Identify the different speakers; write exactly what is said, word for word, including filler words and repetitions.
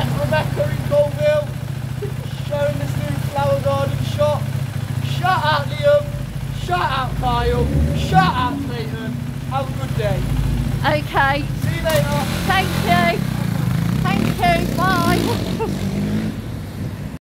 Speaker 1: Rebecca in Colville, showing this new flower garden shop. Shout out Liam, shout out Kyle, shout out Clayton. Have a good day.
Speaker 2: Okay.
Speaker 1: See you later.